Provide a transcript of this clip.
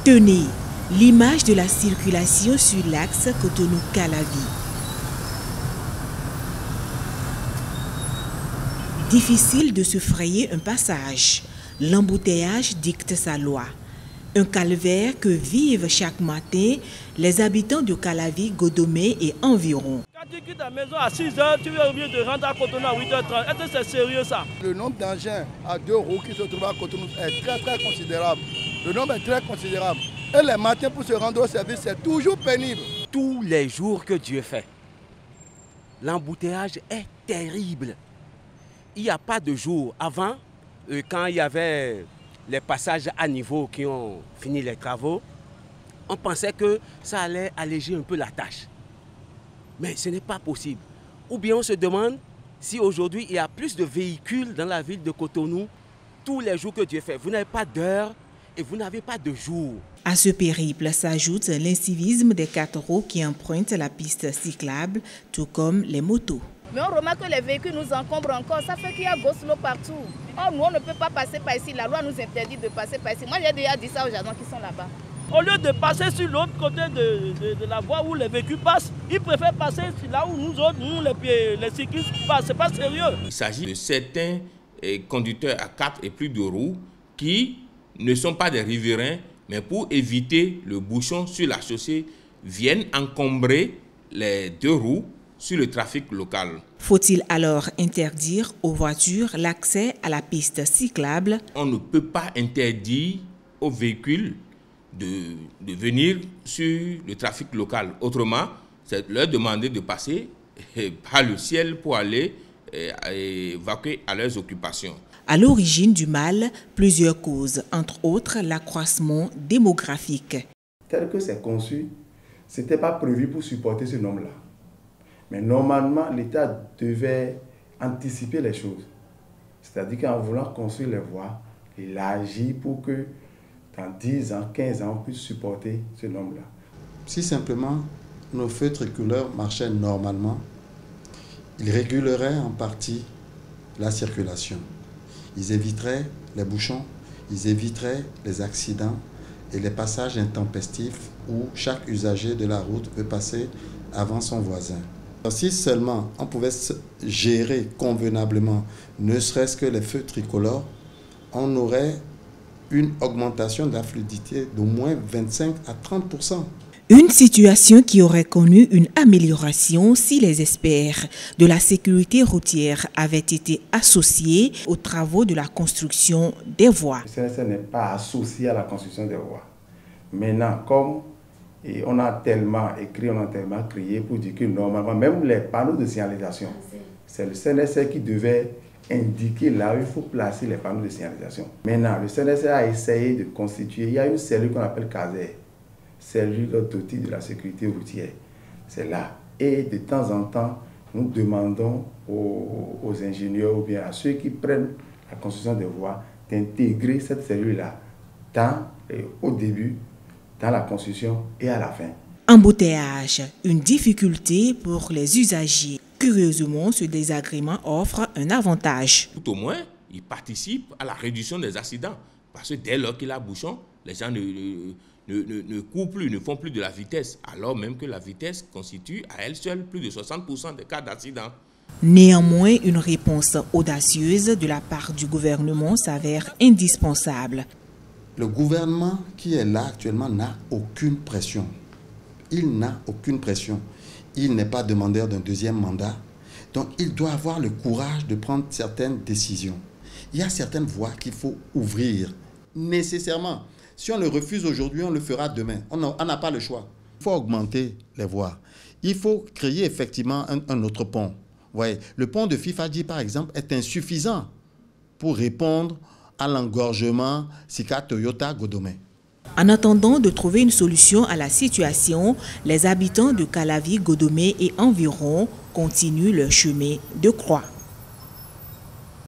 Tenez l'image de la circulation sur l'axe Cotonou-Calavi. Difficile de se frayer un passage. L'embouteillage dicte sa loi. Un calvaire que vivent chaque matin les habitants de Calavi, Godomé et environ. Quand tu quittes ta maison à 6h, tu es obligé de rentrer à Cotonou à 8h30. Est-ce que c'est sérieux ça? Le nombre d'engins à 2 roues qui se trouvent à Cotonou est très considérable. Le nombre est très considérable. Et les matins pour se rendre au service, c'est toujours pénible. Tous les jours que Dieu fait, l'embouteillage est terrible. Il n'y a pas de jour. Avant, quand il y avait les passages à niveau qui ont fini les travaux, on pensait que ça allait alléger un peu la tâche. Mais ce n'est pas possible. Ou bien on se demande si aujourd'hui il y a plus de véhicules dans la ville de Cotonou tous les jours que Dieu fait. Vous n'avez pas d'heure et vous n'avez pas de jour. À ce périple s'ajoute l'incivisme des 4 roues qui empruntent la piste cyclable, tout comme les motos. Mais on remarque que les véhicules nous encombrent encore. Ça fait qu'il y a go-slow partout. Or, nous, on ne peut pas passer par ici. La loi nous interdit de passer par ici. Moi, j'ai déjà dit ça aux agents qui sont là-bas. Au lieu de passer sur l'autre côté de la voie où les véhicules passent, ils préfèrent passer là où nous autres, les cyclistes passent. C'est pas sérieux. Il s'agit de certains conducteurs à 4 et plus de roues qui ne sont pas des riverains, mais pour éviter le bouchon sur la chaussée, viennent encombrer les 2 roues sur le trafic local. Faut-il alors interdire aux voitures l'accès à la piste cyclable? On ne peut pas interdire aux véhicules de venir sur le trafic local. Autrement, c'est leur demander de passer par le ciel pour aller évacuer à leurs occupations. À l'origine du mal, plusieurs causes, entre autres l'accroissement démographique. Tel que c'est conçu, ce n'était pas prévu pour supporter ce nombre-là. Mais normalement, l'État devait anticiper les choses. C'est-à-dire qu'en voulant construire les voies, il agit pour que dans 10 ans, 15 ans, on puisse supporter ce nombre-là. Si simplement nos feux tricolores marchaient normalement, ils réguleraient en partie la circulation. Ils éviteraient les bouchons, ils éviteraient les accidents et les passages intempestifs où chaque usager de la route veut passer avant son voisin. Si seulement on pouvait gérer convenablement, ne serait-ce que les feux tricolores, on aurait une augmentation de la fluidité d'au moins 25 à 30%. Une situation qui aurait connu une amélioration si les experts de la sécurité routière avaient été associés aux travaux de la construction des voies. Le CNSR n'est pas associé à la construction des voies. Maintenant, comme on a tellement écrit, on a tellement crié pour dire que normalement, même les panneaux de signalisation, c'est le CNSR qui devait indiquer là où il faut placer les panneaux de signalisation. Maintenant, le CNSR a essayé de constituer, il y a une cellule qu'on appelle CASER, cellule d'outils de la sécurité routière. C'est là. Et de temps en temps, nous demandons aux ingénieurs ou bien à ceux qui prennent la construction des voies d'intégrer cette cellule-là au début, dans la construction et à la fin. Embouteillage, une difficulté pour les usagers. Curieusement, ce désagrément offre un avantage. Tout au moins, il participe à la réduction des accidents. Parce que dès lors qu'il y a bouchon, les gens ne courent plus, ne font plus de la vitesse. Alors même que la vitesse constitue à elle seule plus de 60% des cas d'accident. Néanmoins, une réponse audacieuse de la part du gouvernement s'avère indispensable. Le gouvernement qui est là actuellement n'a aucune pression. Il n'a aucune pression. Il n'est pas demandeur d'un deuxième mandat. Donc, il doit avoir le courage de prendre certaines décisions. Il y a certaines voies qu'il faut ouvrir nécessairement. Si on le refuse aujourd'hui, on le fera demain. On n'a pas le choix. Il faut augmenter les voies. Il faut créer effectivement un autre pont. Vous voyez, le pont de Fifadji, par exemple, est insuffisant pour répondre à l'engorgement Sika-Toyota-Godomé. En attendant de trouver une solution à la situation, les habitants de Calavi, Godomé et environ continuent leur chemin de croix.